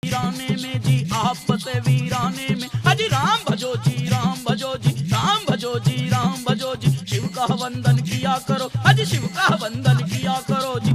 वीराने में जी, आप बसे वीराने में। अजी राम भजो जी, राम भजो जी, राम भजो जी, राम भजो जी। शिव का वंदन किया करो, अजी शिव का वंदन किया करो जी।